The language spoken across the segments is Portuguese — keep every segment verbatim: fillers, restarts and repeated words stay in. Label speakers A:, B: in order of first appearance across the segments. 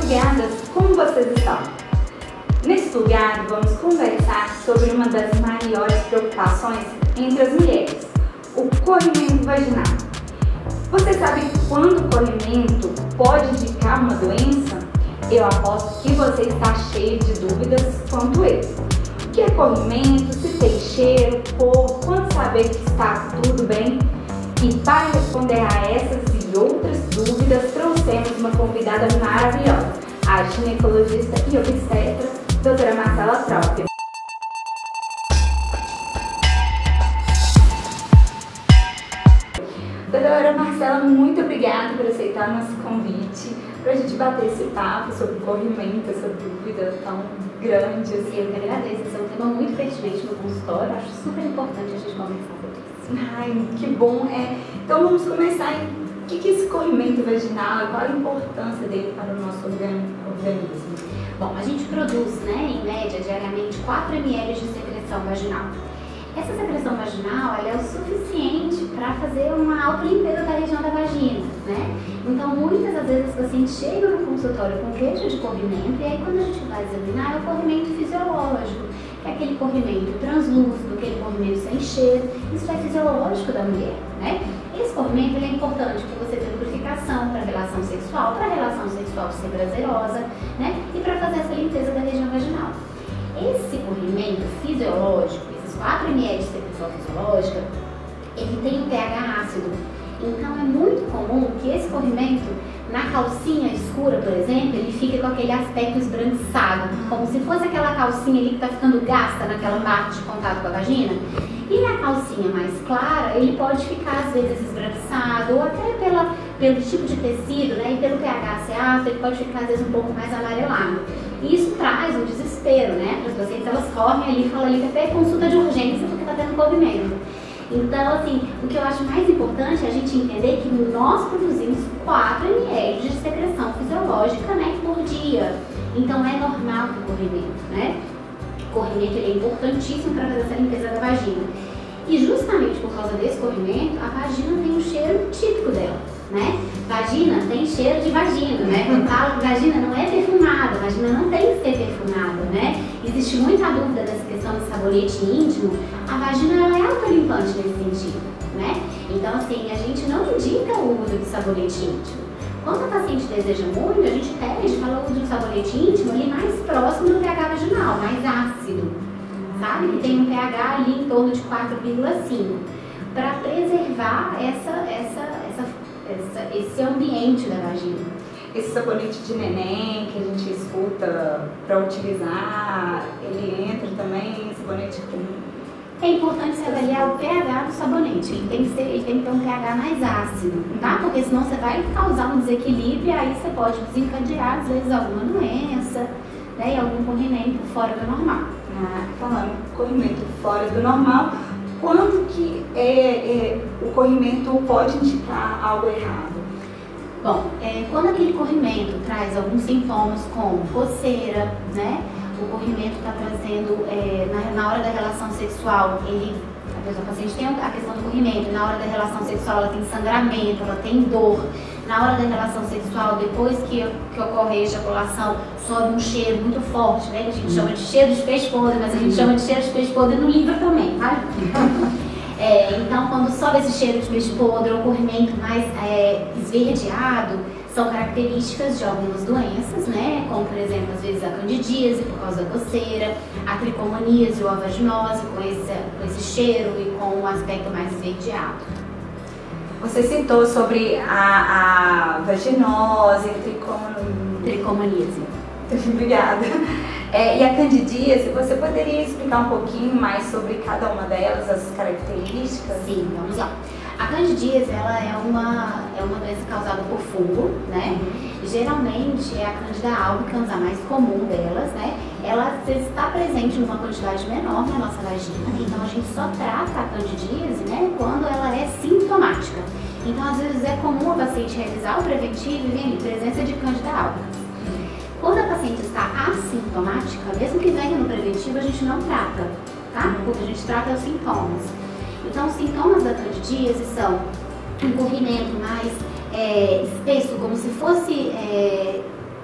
A: ligadas? Como vocês estão? Nesse lugar vamos conversar sobre uma das maiores preocupações entre as mulheres, o corrimento vaginal. Você sabe quando o corrimento pode indicar uma doença? Eu aposto que você está cheio de dúvidas quanto eu. O que é corrimento? Se tem cheiro, cor, quando saber que está tudo bem? E para responder a essas e outras dúvidas, trouxemos uma convidada maravilhosa, a ginecologista e obstetra, doutora Marcela Troppi. Doutora Marcela, muito obrigada por aceitar nosso convite para a gente bater esse papo sobre corrimento, essa dúvida tão grande. Assim.
B: Eu que agradeço, esse é um tema muito pertinente no consultório, acho super importante a gente conversar sobre isso.
A: Ai, que bom! É, então vamos começar em o que é esse corrimento vaginal e qual a importância dele para o nosso organismo?
B: Bom, a gente produz, né, em média, diariamente quatro mililitros de secreção vaginal. Essa secreção vaginal ela é o suficiente para fazer uma autolimpeza da região da vagina, né? Então, muitas das vezes, os pacientes chegam no consultório com queixa de corrimento e aí, quando a gente vai examinar, é o corrimento fisiológico, que é aquele corrimento translúcido, aquele corrimento sem cheiro. Isso é fisiológico da mulher, né? Esse corrimento ele é importante para você ter lubrificação, para a relação sexual, para a relação sexual ser prazerosa, né? E para fazer essa limpeza da região vaginal. Esse corrimento fisiológico, esses quatro mililitros de secreção fisiológica, ele tem um pH ácido. Então é muito comum que esse corrimento, na calcinha escura, por exemplo, ele fique com aquele aspecto esbranquiçado, como se fosse aquela calcinha ali que está ficando gasta naquela parte de contato com a vagina. E na calcinha mais clara, ele pode ficar às vezes esbranquiçado, ou até pela, pelo tipo de tecido, né, e pelo pH ser ácido, ele pode ficar às vezes um pouco mais amarelado. E isso traz um desespero, né, para as pacientes, elas correm ali e falam ali que até consulta de urgência porque está tendo corrimento. Então, assim, o que eu acho mais importante é a gente entender que nós produzimos quatro mililitros de secreção fisiológica, né, por dia. Então, é normal ter corrimento, né? O corrimento ele é importantíssimo para fazer essa limpeza da vagina. E justamente por causa desse corrimento, a vagina tem um cheiro típico dela, né? Vagina tem cheiro de vagina, né? Eu falo que vagina não é perfumada, vagina não tem que ser perfumada, né? Existe muita dúvida dessa questão de sabonete íntimo. A vagina ela é autolimpante nesse sentido, né? Então, assim, a gente não indica o uso de sabonete íntimo. Quando a paciente deseja muito, a gente pede para o uso de sabonete íntimo ali mais próximo do pH vaginal, mais ácido, sabe? Que tem um pH ali em torno de quatro vírgula cinco, para preservar essa, essa, essa, essa, esse ambiente da vagina.
A: Esse sabonete de neném que a gente escuta para utilizar, ele entra também em sabonete com...
B: É importante se avaliar o pH do sabonete, ele tem, que ser, ele tem que ter um pH mais ácido, tá? Porque senão você vai causar um desequilíbrio e aí você pode desencadear, às vezes, alguma doença, né? E algum corrimento fora do normal.
A: Ah, falando corrimento fora do normal, quando que é, é, o corrimento pode indicar algo errado?
B: Bom, é, quando aquele corrimento traz alguns sintomas como coceira, né? O corrimento está trazendo, é, na, na hora da relação sexual, ele, a, pessoa, a paciente tem a questão do corrimento, na hora da relação sexual ela tem sangramento, ela tem dor, na hora da relação sexual, depois que, que ocorre a ejaculação, sobe um cheiro muito forte, né? Que a gente chama de cheiro de peixe podre, mas a gente chama de cheiro de peixe podre no livro também, tá? É, então, quando sobe esse cheiro de peixe podre, o corrimento mais é, esverdeado, são características de algumas doenças, né? Como, por exemplo, às vezes a candidíase por causa da coceira, a tricomoníase ou a vaginose com esse, com esse cheiro e com um aspecto mais esverdeado.
A: Você citou sobre a, a vaginose, tricom...
B: tricomoníase.
A: Obrigada. É, e a candidíase, você poderia explicar um pouquinho mais sobre cada uma delas, as características?
B: Sim, vamos lá. A candidíase, ela é uma, é uma doença causada por fungo, né? Uhum. Geralmente é a Candida albicans, a mais comum delas, né? Ela está presente numa quantidade menor na nossa vagina, então a gente só trata a candidíase, né, quando ela é sintomática. Então, às vezes é comum a paciente realizar o preventivo e ver presença de Candida albicans. Quando a paciente está assintomática, mesmo que venha no preventivo, a gente não trata, tá? Porque a gente trata os sintomas. Então, os sintomas da candidíase são um corrimento mais é, espesso, como se fosse é,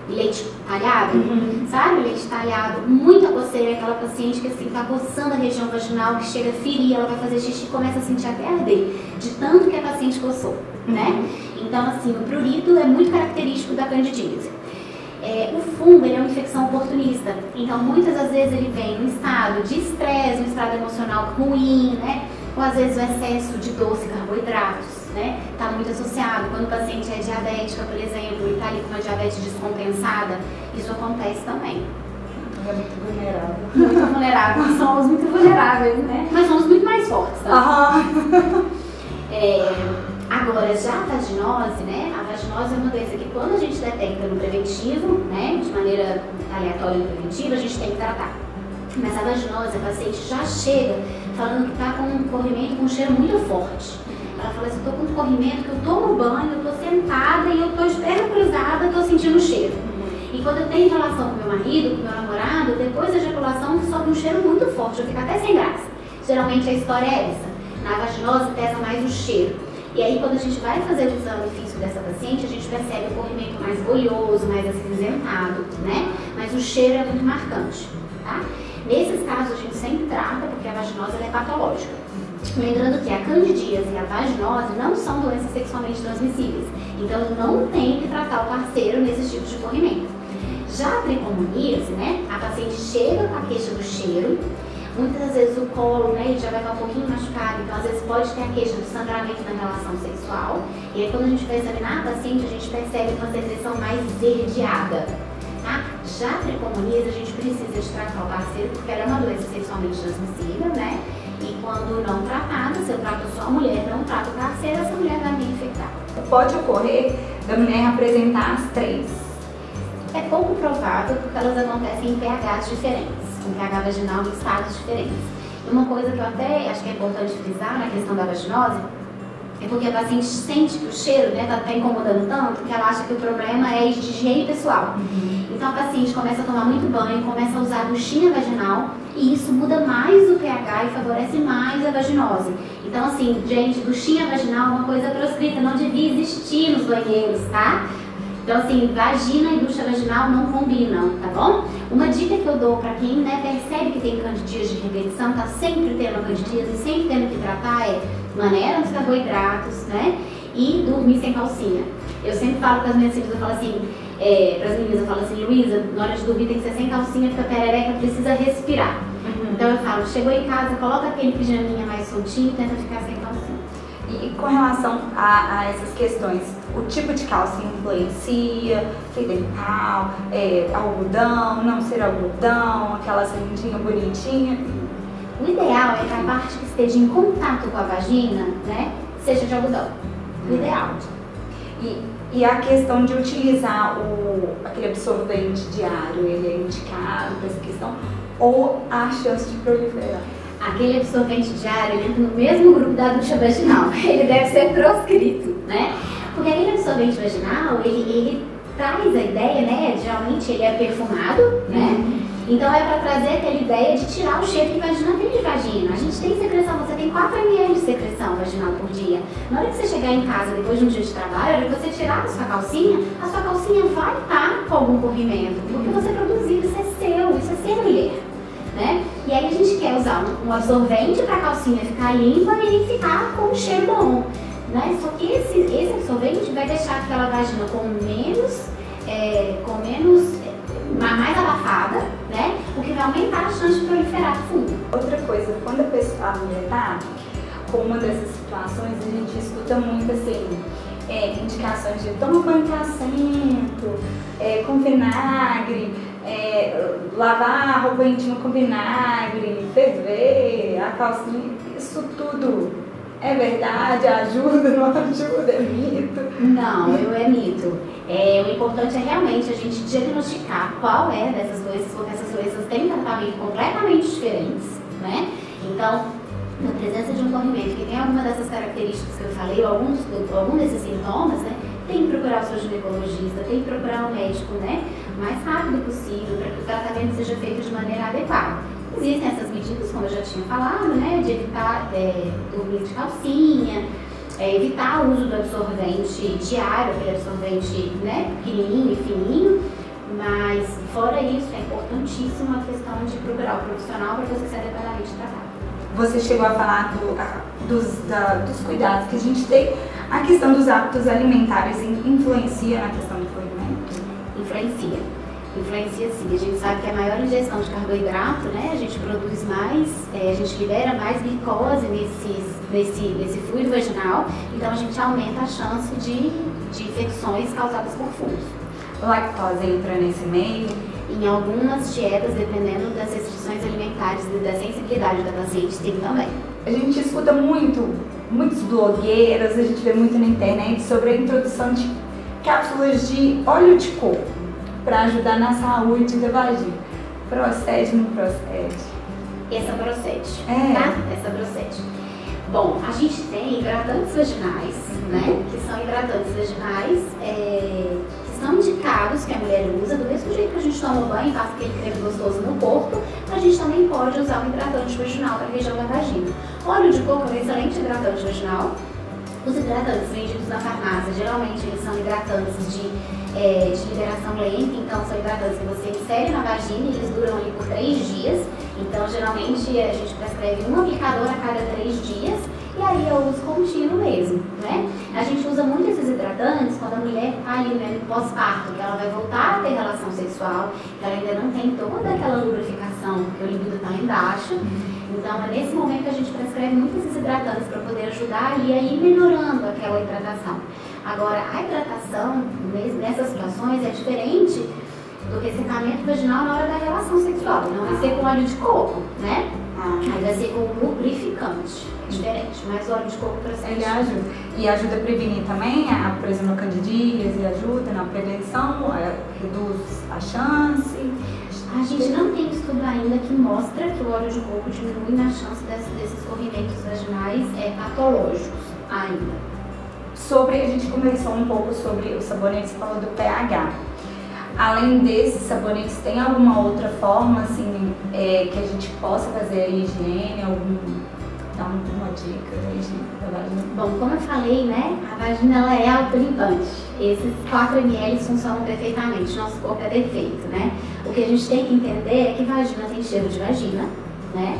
B: leite talhado,
A: Uhum.
B: sabe? Leite talhado, muita coceira, aquela paciente que assim tá coçando a região vaginal, que chega a ferir, ela vai fazer xixi e começa a sentir até arder, de tanto que a paciente coçou, né? Então assim, o prurito é muito característico da candidíase. É, o fungo ele é uma infecção oportunista, então muitas das vezes ele vem em estado de estresse, um estado emocional ruim, né? Ou às vezes o excesso de doce, carboidratos, né? Está muito associado. Quando o paciente é diabética, por exemplo, e está ali com uma diabetes descompensada, isso acontece também.
A: É muito vulnerável.
B: Muito vulnerável, somos muito vulneráveis, né? Mas somos muito mais fortes, tá?
A: Uhum.
B: É, agora, já a vaginose, né? A vaginose é uma doença que quando a gente detecta no preventivo, né? De maneira aleatória no preventivo, a gente tem que tratar. Mas a vaginose, a paciente já chega falando que está com um corrimento com um cheiro muito forte. Ela fala assim, eu tô com um corrimento que eu tomo banho, eu tô sentada e eu tô de perna cruzada, tô sentindo o cheiro. E quando eu tenho relação com meu marido, com meu namorado, depois da ejaculação sobe um cheiro muito forte, eu fico até sem graça. Geralmente a história é essa. Na vaginose pesa mais o cheiro. E aí quando a gente vai fazer o exame físico dessa paciente, a gente percebe o corrimento mais bolhoso, mais acinzentado, né? Mas o cheiro é muito marcante, tá? Nesses casos a gente sempre trata, porque a vaginose ela é patológica. Lembrando que a candidíase e a vaginose não são doenças sexualmente transmissíveis, então eu não tenho que tratar o parceiro nesses tipos de corrimento. Já a tricomoníase, né, a paciente chega com a queixa do cheiro, muitas das vezes o colo, né, ele já vai estar um pouquinho machucado, então às vezes pode ter a queixa do sangramento na relação sexual, e aí quando a gente vai examinar a paciente, a gente percebe uma secreção mais esverdeada. Tá? Já a tricomoníase, a gente precisa de tratar o parceiro, porque ela é uma doença sexualmente transmissível, né? E quando não tratada, se eu trato só a mulher, não trato o parceiro, essa mulher vai me infectar.
A: Pode ocorrer da mulher apresentar as três?
B: É pouco provável, porque elas acontecem em pHs diferentes, em pH vaginal em estados diferentes. E uma coisa que eu até acho que é importante frisar na questão da vaginose, é porque a paciente sente que o cheiro, né, tá, tá incomodando tanto, que ela acha que o problema é de higiene pessoal. Uhum. Então a paciente começa a tomar muito banho, começa a usar duchinha vaginal, e isso muda mais o pH e favorece mais a vaginose. Então assim, gente, duchinha vaginal é uma coisa proscrita, não devia existir nos banheiros, tá? Então assim, vagina e ducha vaginal não combinam, tá bom? Uma dica que eu dou pra quem, né, percebe que tem candidíase de repetição, tá sempre tendo candidíase e sempre tendo que tratar é maneira dos carboidratos, né? E dormir sem calcinha. Eu sempre falo com as minhas filhas, eu falo assim, é, para as meninas, eu falo assim, Luísa, na hora de dormir tem que ser sem calcinha, porque a perereca precisa respirar. Uhum. Então eu falo, chegou em casa, coloca aquele pijaminha mais soltinho e tenta ficar sem calcinha.
A: E com relação a, a essas questões, o tipo de calcinha influencia, fio dental, é, algodão, não ser algodão, aquela rendinha bonitinha?
B: O ideal é que a parte que esteja em contato com a vagina, né, seja de algodão. O ideal.
A: E, e a questão de utilizar o, aquele absorvente diário, ele é indicado para essa questão? Ou há chance de proliferar?
B: Aquele absorvente diário, ele entra no mesmo grupo da ducha vaginal. Ele deve ser proscrito, né? Porque aquele absorvente vaginal, ele, ele traz a ideia, né, geralmente ele é perfumado, né? Uhum. Então é para trazer aquela ideia de tirar o cheiro que a vagina tem de vagina. A gente tem secreção, você tem quatro mililitros de secreção vaginal por dia. Na hora que você chegar em casa depois de um dia de trabalho, na hora que você tirar a sua calcinha, a sua calcinha vai estar com algum corrimento, porque você produziu, isso é seu, isso é ser mulher, né? E aí a gente quer usar um, um absorvente para a calcinha ficar limpa e ficar com um cheiro bom, né? Só que esse, esse absorvente vai deixar aquela vagina com menos, é, com menos mais abafada, né? O que vai aumentar a chance de proliferar fungo.
A: Outra coisa, quando a pessoa, a mulher tá com uma dessas situações, a gente escuta muito assim, é, indicações de toma banho assento, é, com vinagre, é, lavar a roupa íntima com vinagre, ferver, a calcinha, isso tudo é verdade? Ajuda, não ajuda? É mito?
B: Não, eu é mito. É, o importante é realmente a gente diagnosticar qual é dessas doenças, porque essas doenças têm tratamento completamente diferentes, né? Então, na presença de um corrimento que tem alguma dessas características que eu falei, ou alguns, algum desses sintomas, né? Tem que procurar o seu ginecologista, tem que procurar o médico, né? O mais rápido possível, para que o tratamento seja feito de maneira adequada. Existem essas medidas, como eu já tinha falado, né? De evitar é, dormir de calcinha, é, evitar o uso do absorvente diário, aquele absorvente, né, pequenininho e fininho, procurar o profissional para fazer esse adequadamente tratado.
A: Você chegou a falar do, dos, da, dos cuidados que a gente tem. A questão dos hábitos alimentares influencia na questão do corrimento?
B: Influencia. Influencia sim. A gente sabe que a maior ingestão de carboidrato, né, a gente produz mais, é, a gente libera mais glicose nesses, nesse, nesse fluido vaginal, então a gente aumenta a chance de, de infecções causadas por fungos.
A: Lactose entra nesse meio?
B: Em algumas dietas, dependendo das restrições alimentares e da sensibilidade da paciente, tem também.
A: A gente escuta muito, muitos blogueiros, a gente vê muito na internet sobre a introdução de cápsulas de óleo de coco para ajudar na saúde da vagina. Procede, não procede?
B: Essa procede,
A: é.
B: tá? Essa procede. Bom, a gente tem hidratantes vaginais, uhum. né? Que são hidratantes vaginais, é, que são indicados, que a mulher usa, do mesmo jeito que a gente toma banho e passa aquele creme gostoso no corpo, a gente também pode usar um hidratante vaginal para a região da vagina. O óleo de coco é um excelente hidratante vaginal. Os hidratantes vendidos na farmácia, geralmente eles são hidratantes de, é, de liberação lenta, então são hidratantes que você insere na vagina e eles duram ali por três dias. Então, geralmente a gente prescreve um aplicador a cada três dias e aí é o uso contínuo mesmo, né? A gente usa muito esses hidratantes quando a mulher está ali né, no pós-parto, que ela vai voltar a ter relação sexual, que ela ainda não tem toda aquela lubrificação, porque o libido está embaixo. Então é nesse momento que a gente prescreve muito esses hidratantes para poder ajudar ali a ir melhorando aquela hidratação. Agora, a hidratação nessas situações é diferente do ressecamento vaginal na hora da relação sexual. Não vai ser com óleo de coco, né? Ah. Aí vai ser com lubrificante. É diferente, mas o óleo de coco procede.
A: Ele ajuda. E ajuda a prevenir também, a, por exemplo, a candidíase, ajuda na prevenção, a, reduz a chance.
B: A gente não tem estudo ainda que mostra que o óleo de coco diminui na chance desse, desses corrimentos vaginais é, patológicos ainda.
A: Sobre, a gente conversou um pouco sobre o sabonete, você falou do pH. Além desses sabonetes, tem alguma outra forma assim, é, que a gente possa fazer a higiene, algum, dar uma dica da higiene da vagina?
B: Bom, como eu falei, né, a vagina ela é autolimpante. Esses quatro mililitros funcionam perfeitamente, nosso corpo é perfeito, né? O que a gente tem que entender é que vagina tem cheiro de vagina, né?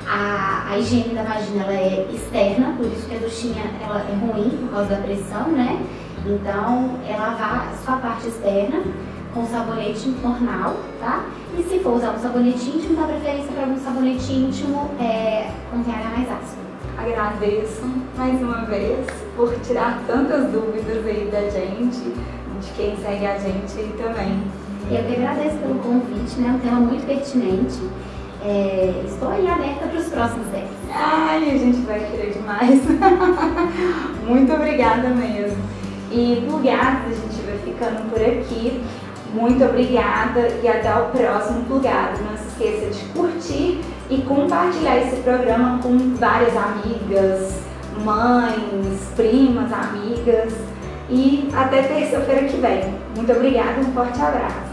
B: A, a higiene da vagina ela é externa, por isso que a duchinha ela é ruim por causa da pressão, né? Então, é lavar só a parte externa com sabonete normal, tá? E se for usar um sabonete íntimo, dá preferência para um sabonete íntimo é, com pH mais ácido.
A: Agradeço mais uma vez por tirar tantas dúvidas aí da gente, de quem segue a gente aí também.
B: Eu que agradeço pelo convite, né? Um tema muito pertinente. É, estou aí aberta para os próximos dez.
A: Ai, a gente vai querer demais. Muito obrigada mesmo. E plugados, a gente vai ficando por aqui. Muito obrigada e até o próximo Plugado. Não se esqueça de curtir e compartilhar esse programa com várias amigas, mães, primas, amigas. E até terça-feira que vem. Muito obrigada e um forte abraço.